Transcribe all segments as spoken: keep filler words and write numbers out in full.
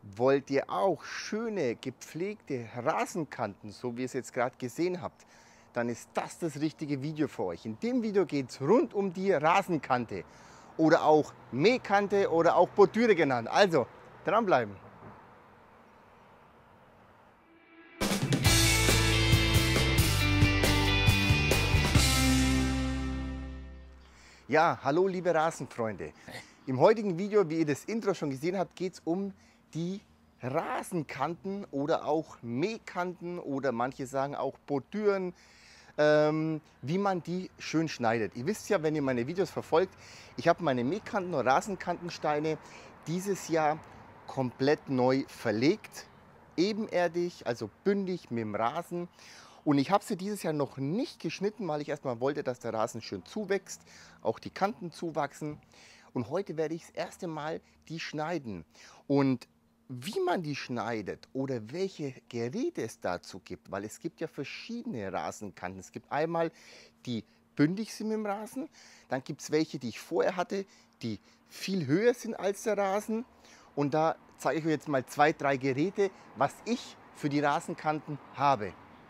Wollt ihr auch schöne, gepflegte Rasenkanten, so wie ihr es jetzt gerade gesehen habt, dann ist das das richtige Video für euch. In dem Video geht es rund um die Rasenkante oder auch Mähkante oder auch Bordüre genannt. Also dranbleiben. Ja, hallo liebe Rasenfreunde. Im heutigen Video, wie ihr das Intro schon gesehen habt, geht es um die Rasenkanten oder auch Mähkanten oder manche sagen auch Bordüren, ähm, wie man die schön schneidet. Ihr wisst ja, wenn ihr meine Videos verfolgt, ich habe meine Mähkanten oder Rasenkantensteine dieses Jahr komplett neu verlegt, ebenerdig, also bündig mit dem Rasen. Und ich habe sie dieses Jahr noch nicht geschnitten, weil ich erstmal wollte, dass der Rasen schön zuwächst, auch die Kanten zuwachsen. Und heute werde ich das erste Mal die schneiden. Und wie man die schneidet oder welche Geräte es dazu gibt, weil es gibt ja verschiedene Rasenkanten. Es gibt einmal die bündig sind mit dem Rasen, dann gibt es welche, die ich vorher hatte, die viel höher sind als der Rasen. Und da zeige ich euch jetzt mal zwei, drei Geräte, was ich für die Rasenkanten habe.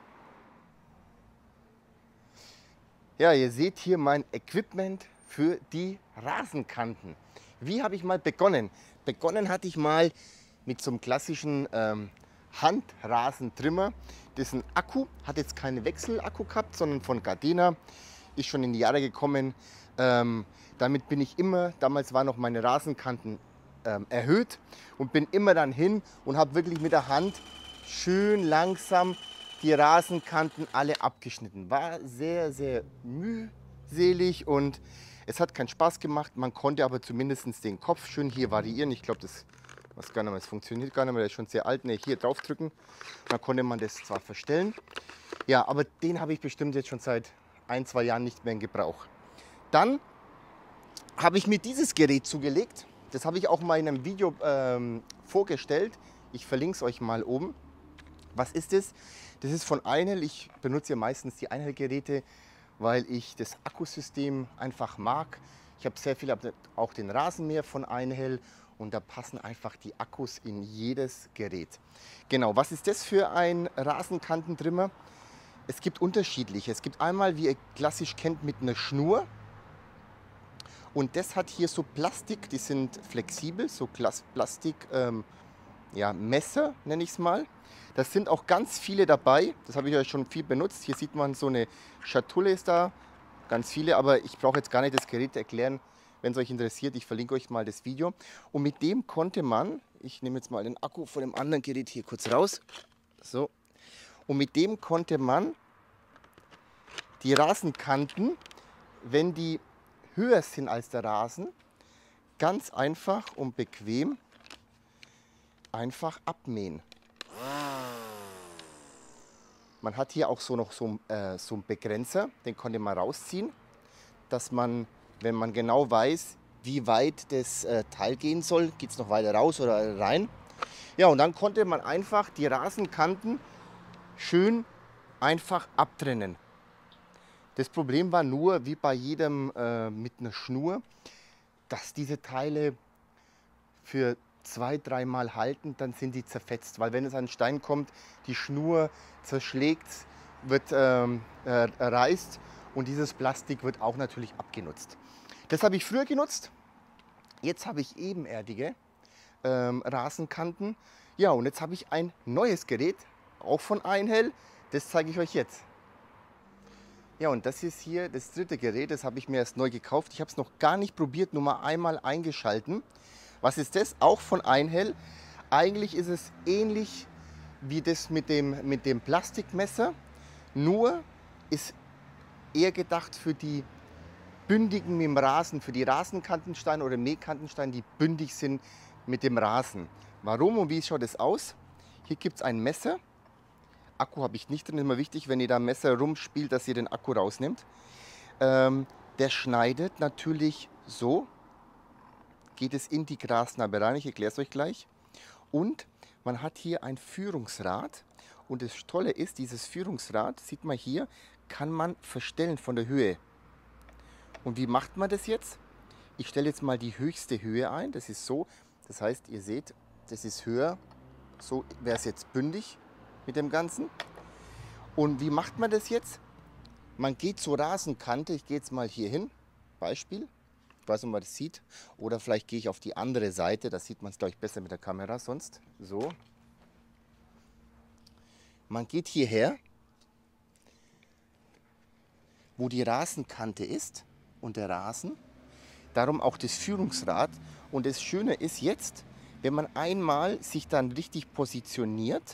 Ja, ihr seht hier mein Equipment für die Rasenkanten. Wie habe ich mal begonnen? Begonnen hatte ich mal mit so einem klassischen ähm, Handrasentrimmer. Das ist ein Akku, hat jetzt keinen Wechselakku gehabt, sondern von Gardena. Ist schon in die Jahre gekommen. Ähm, damit bin ich immer, damals waren noch meine Rasenkanten ähm, erhöht und bin immer dann hin und habe wirklich mit der Hand schön langsam die Rasenkanten alle abgeschnitten. War sehr, sehr mühselig und es hat keinen Spaß gemacht. Man konnte aber zumindest den Kopf schön hier variieren. Ich glaube, das was gar nicht mehr, das funktioniert gar nicht mehr, der ist schon sehr alt. Ne, hier drauf drücken, dann konnte man das zwar verstellen. Ja, aber den habe ich bestimmt jetzt schon seit ein, zwei Jahren nicht mehr in Gebrauch. Dann habe ich mir dieses Gerät zugelegt. Das habe ich auch mal in einem Video ähm, vorgestellt. Ich verlinke es euch mal oben. Was ist das? Das ist von Einhell. Ich benutze ja meistens die Einhell-Geräte, weil ich das Akkusystem einfach mag. Ich habe sehr viel, auch den Rasenmäher von Einhell und da passen einfach die Akkus in jedes Gerät. Genau, was ist das für ein Rasenkantentrimmer? Es gibt unterschiedliche. Es gibt einmal, wie ihr klassisch kennt, mit einer Schnur. Und das hat hier so Plastik, die sind flexibel, so Plastik, ähm, ja, Messer nenne ich es mal. Das sind auch ganz viele dabei, das habe ich euch schon viel benutzt. Hier sieht man so eine Schatulle ist da, ganz viele, aber ich brauche jetzt gar nicht das Gerät erklären. Wenn es euch interessiert, ich verlinke euch mal das Video. Und mit dem konnte man, ich nehme jetzt mal den Akku von dem anderen Gerät hier kurz raus, so. Und mit dem konnte man die Rasenkanten, wenn die höher sind als der Rasen, ganz einfach und bequem einfach abmähen. Man hat hier auch so noch so, äh, so einen Begrenzer, den konnte man rausziehen, dass man, wenn man genau weiß, wie weit das äh, Teil gehen soll, geht es noch weiter raus oder rein. Ja, und dann konnte man einfach die Rasenkanten schön einfach abtrennen. Das Problem war nur, wie bei jedem äh, mit einer Schnur, dass diese Teile für zwei, dreimal halten, dann sind die zerfetzt. Weil wenn es an den Stein kommt, die Schnur zerschlägt, wird ähm, äh, reißt und dieses Plastik wird auch natürlich abgenutzt. Das habe ich früher genutzt. Jetzt habe ich ebenerdige ähm, Rasenkanten. Ja, und jetzt habe ich ein neues Gerät, auch von Einhell. Das zeige ich euch jetzt. Ja, und das ist hier das dritte Gerät, das habe ich mir erst neu gekauft. Ich habe es noch gar nicht probiert, nur mal einmal eingeschalten. Was ist das? Auch von Einhell. Eigentlich ist es ähnlich wie das mit dem, mit dem Plastikmesser, nur ist eher gedacht für die bündigen mit dem Rasen, für die Rasenkantensteine oder Mähkantensteine, die bündig sind mit dem Rasen. Warum und wie schaut es aus? Hier gibt es ein Messer. Akku habe ich nicht drin, ist immer wichtig, wenn ihr da ein Messer rumspielt, dass ihr den Akku rausnimmt. Ähm, der schneidet natürlich so, geht es in die Grasnarbe rein, ich erkläre es euch gleich. Und man hat hier ein Führungsrad und das Tolle ist, dieses Führungsrad, sieht man hier, kann man verstellen von der Höhe. Und wie macht man das jetzt? Ich stelle jetzt mal die höchste Höhe ein, das ist so, das heißt, ihr seht, Das ist höher. So wäre es jetzt bündig mit dem Ganzen. Und wie macht man das jetzt? Man geht zur Rasenkante. Ich gehe jetzt mal hier hin. Beispiel. Ich weiß nicht, ob man das sieht. Oder vielleicht gehe ich auf die andere Seite. Da sieht man es, glaube ich, besser mit der Kamera sonst. So. Man geht hierher, wo die Rasenkante ist und der Rasen. Darum auch das Führungsrad. Und das Schöne ist jetzt, wenn man einmal sich dann richtig positioniert,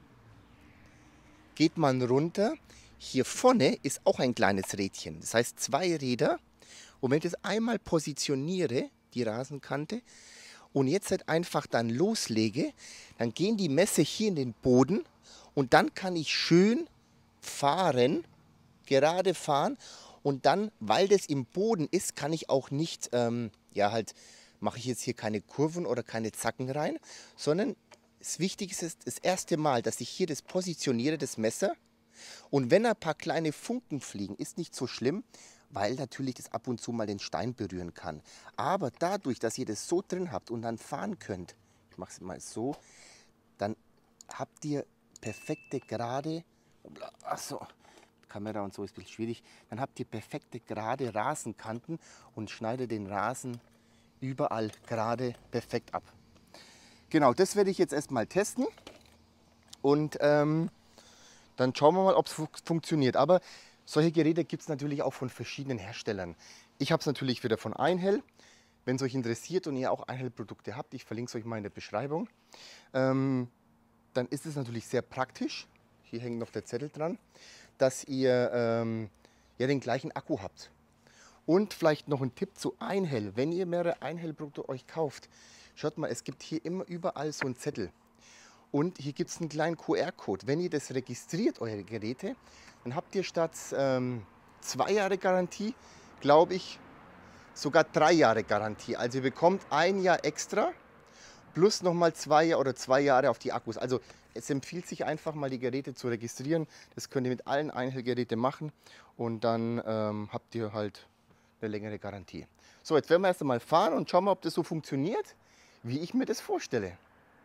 geht man runter. Hier vorne ist auch ein kleines Rädchen. Das heißt zwei Räder. Und wenn ich das einmal positioniere, die Rasenkante, und jetzt halt einfach dann loslege, dann gehen die Messer hier in den Boden und dann kann ich schön fahren, gerade fahren. Und dann, weil das im Boden ist, kann ich auch nicht, ähm, ja halt, mache ich jetzt hier keine Kurven oder keine Zacken rein, sondern das Wichtigste ist das erste Mal, dass ich hier das positioniere, das Messer. Und wenn ein paar kleine Funken fliegen, ist nicht so schlimm, weil natürlich das ab und zu mal den Stein berühren kann. Aber dadurch, dass ihr das so drin habt und dann fahren könnt, ich mache es mal so, dann habt ihr perfekte gerade, achso, Kamera und so ist ein bisschen schwierig, dann habt ihr perfekte gerade Rasenkanten und schneidet den Rasen überall gerade perfekt ab. Genau, das werde ich jetzt erstmal testen und ähm, dann schauen wir mal, ob es fu funktioniert. Aber solche Geräte gibt es natürlich auch von verschiedenen Herstellern. Ich habe es natürlich wieder von Einhell. Wenn es euch interessiert und ihr auch Einhell-Produkte habt, ich verlinke es euch mal in der Beschreibung, ähm, dann ist es natürlich sehr praktisch, hier hängt noch der Zettel dran, dass ihr ähm, ja, den gleichen Akku habt. Und vielleicht noch ein Tipp zu Einhell. Wenn ihr mehrere Einhell-Produkte euch kauft, schaut mal, es gibt hier immer überall so einen Zettel. Und hier gibt es einen kleinen Q R-Code. Wenn ihr das registriert, eure Geräte, dann habt ihr statt ähm, zwei Jahre Garantie, glaube ich, sogar drei Jahre Garantie. Also ihr bekommt ein Jahr extra plus nochmal zwei Jahre oder zwei Jahre auf die Akkus. Also es empfiehlt sich einfach mal die Geräte zu registrieren. Das könnt ihr mit allen Einhell-Geräten machen und dann ähm, habt ihr halt eine längere Garantie. So, jetzt werden wir erst einmal fahren und schauen mal, ob das so funktioniert, wie ich mir das vorstelle.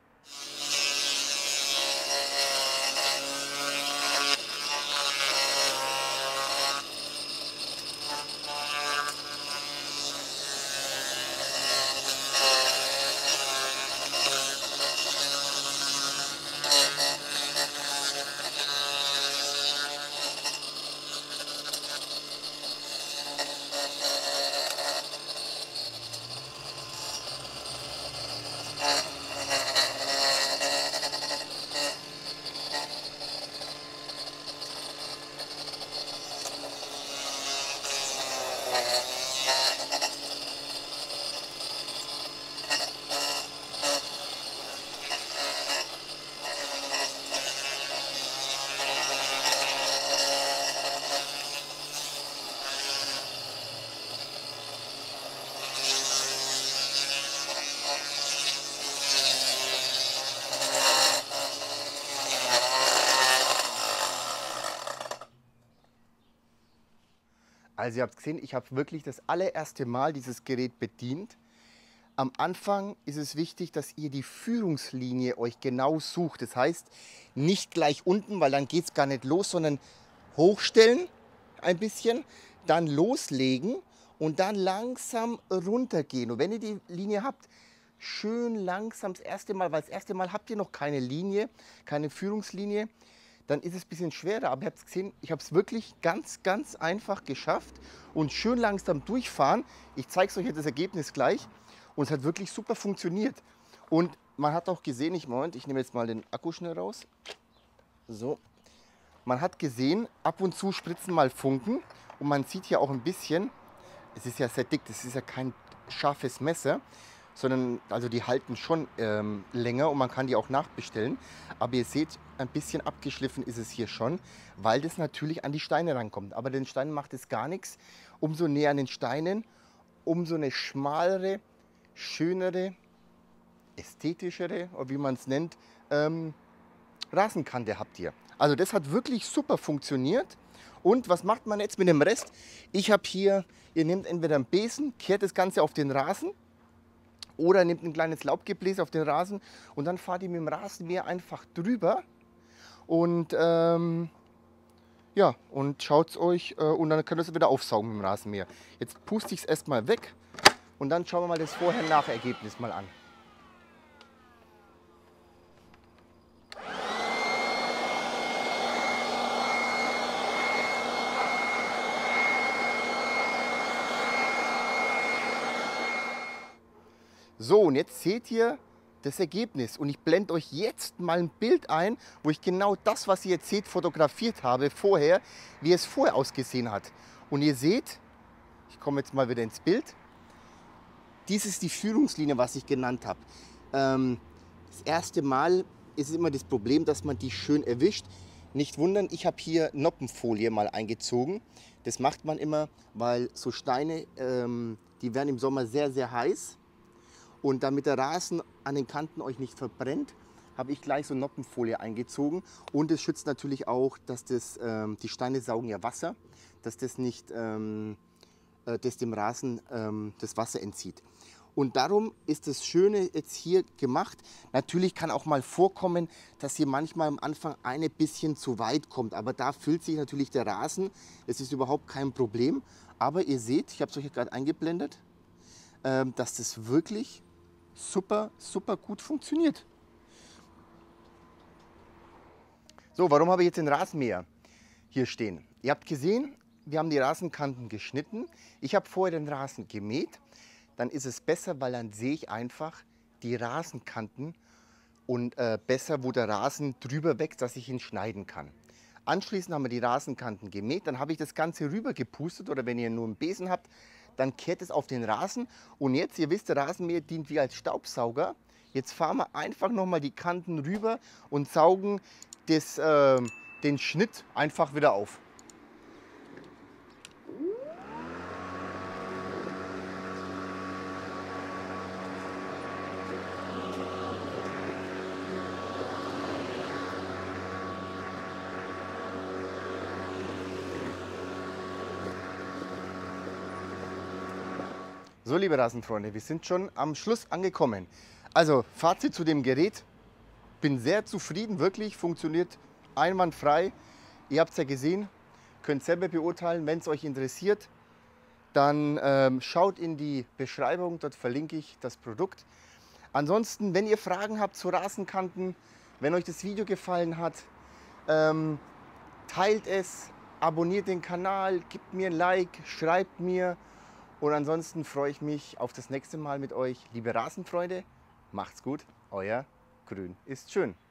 Also ihr habt gesehen, ich habe wirklich das allererste Mal dieses Gerät bedient. Am Anfang ist es wichtig, dass ihr die Führungslinie euch genau sucht. Das heißt, nicht gleich unten, weil dann geht es gar nicht los, sondern hochstellen ein bisschen, dann loslegen und dann langsam runtergehen. Und wenn ihr die Linie habt, schön langsam das erste Mal, weil das erste Mal habt ihr noch keine Linie, keine Führungslinie, dann ist es ein bisschen schwerer. Aber ihr habt es gesehen, ich habe es wirklich ganz, ganz einfach geschafft und schön langsam durchfahren. Ich zeige es euch jetzt das Ergebnis gleich. Und es hat wirklich super funktioniert. Und man hat auch gesehen, ich, Moment, ich nehme jetzt mal den Akku schnell raus. So. Man hat gesehen, ab und zu spritzen mal Funken. Und man sieht hier auch ein bisschen, es ist ja sehr dick, das ist ja kein scharfes Messer, sondern also die halten schon ähm, länger und man kann die auch nachbestellen. Aber ihr seht, ein bisschen abgeschliffen ist es hier schon, weil das natürlich an die Steine rankommt. Aber den Steinen macht es gar nichts. Umso näher an den Steinen, umso eine schmalere, schönere, ästhetischere, oder wie man es nennt, ähm, Rasenkante habt ihr. Also das hat wirklich super funktioniert. Und was macht man jetzt mit dem Rest? Ich habe hier, ihr nehmt entweder einen Besen, kehrt das Ganze auf den Rasen Oder nehmt ein kleines Laubgebläse auf den Rasen und dann fahrt ihr mit dem Rasenmäher einfach drüber und ähm, ja, und schaut es euch äh, und dann könnt ihr es wieder aufsaugen mit dem Rasenmäher. Jetzt puste ich es erstmal weg und dann schauen wir mal das Vorher-Nach-Ergebnis mal an. So, und jetzt seht ihr das Ergebnis und ich blende euch jetzt mal ein Bild ein, wo ich genau das, was ihr jetzt seht, fotografiert habe vorher, wie es vorher ausgesehen hat. Und ihr seht, ich komme jetzt mal wieder ins Bild, dies ist die Führungslinie, was ich genannt habe. Ähm, das erste Mal ist es immer das Problem, dass man die schön erwischt. Nicht wundern, ich habe hier Noppenfolie mal eingezogen. Das macht man immer, weil so Steine, ähm, die werden im Sommer sehr, sehr heiß. Und damit der Rasen an den Kanten euch nicht verbrennt, habe ich gleich so Noppenfolie eingezogen. Und es schützt natürlich auch, dass das, ähm, die Steine saugen ja Wasser, dass das nicht ähm, äh, das dem Rasen ähm, das Wasser entzieht. Und darum ist das Schöne jetzt hier gemacht. Natürlich kann auch mal vorkommen, dass hier manchmal am Anfang eine bisschen zu weit kommt. Aber da füllt sich natürlich der Rasen. Es ist überhaupt kein Problem. Aber ihr seht, ich habe es euch gerade eingeblendet, ähm, dass das wirklich super, super gut funktioniert. So, warum habe ich jetzt den Rasenmäher hier stehen? Ihr habt gesehen, wir haben die Rasenkanten geschnitten. Ich habe vorher den Rasen gemäht. Dann ist es besser, weil dann sehe ich einfach die Rasenkanten und äh, besser, wo der Rasen drüber wächst, dass ich ihn schneiden kann. Anschließend haben wir die Rasenkanten gemäht. Dann habe ich das Ganze rüber gepustet oder wenn ihr nur einen Besen habt, dann kehrt es auf den Rasen. Und jetzt, ihr wisst, der Rasenmäher dient wie als Staubsauger. Jetzt fahren wir einfach nochmal die Kanten rüber und saugen das, äh, den Schnitt einfach wieder auf. So, liebe Rasenfreunde, wir sind schon am Schluss angekommen. Also, Fazit zu dem Gerät. Bin sehr zufrieden, wirklich, funktioniert einwandfrei. Ihr habt es ja gesehen, könnt selber beurteilen. Wenn es euch interessiert, dann ähm, schaut in die Beschreibung, dort verlinke ich das Produkt. Ansonsten, wenn ihr Fragen habt zu Rasenkanten, wenn euch das Video gefallen hat, ähm, teilt es, abonniert den Kanal, gebt mir ein Like, schreibt mir. Und ansonsten freue ich mich auf das nächste Mal mit euch. Liebe Rasenfreunde, macht's gut, euer Grün ist schön.